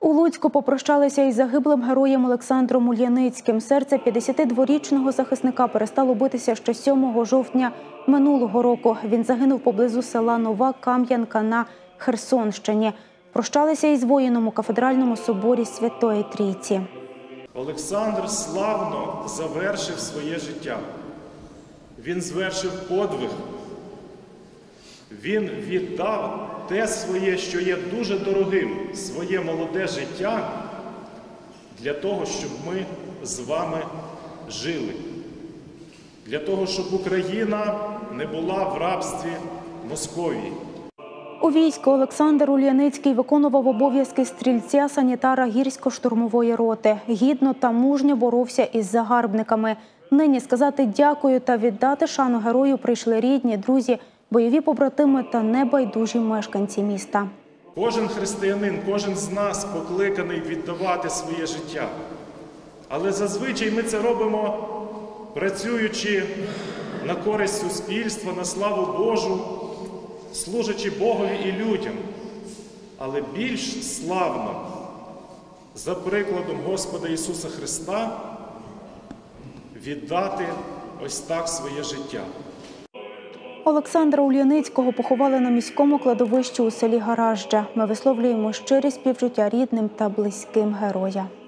У Луцьку попрощалися із загиблим героєм Олександром Ульяницьким. Серце 52-річного захисника перестало битися ще 7 жовтня минулого року. Він загинув поблизу села Нова Кам'янка на Херсонщині. Прощалися із воїном у кафедральному соборі Святої Трійці. Олександр славно завершив своє життя. Він звершив подвиг. Він віддав те своє, що є дуже дорогим, своє молоде життя, для того, щоб ми з вами жили. Для того, щоб Україна не була в рабстві Московії. У війську Олександр Ульяницький виконував обов'язки стрільця-санітара гірсько-штурмової роти. Гідно та мужньо боровся із загарбниками. Нині сказати дякую та віддати шану герою прийшли рідні, друзі, бойові побратими та небайдужі мешканці міста. Кожен християнин, кожен з нас покликаний віддавати своє життя. Але зазвичай ми це робимо, працюючи на користь суспільства, на славу Божу, служачи Богові і людям. Але більш славно, за прикладом Господа Ісуса Христа, віддати ось так своє життя. Олександра Ульяницького поховали на міському кладовищі у селі Гаражджа. Ми висловлюємо щирі співчуття рідним та близьким героя.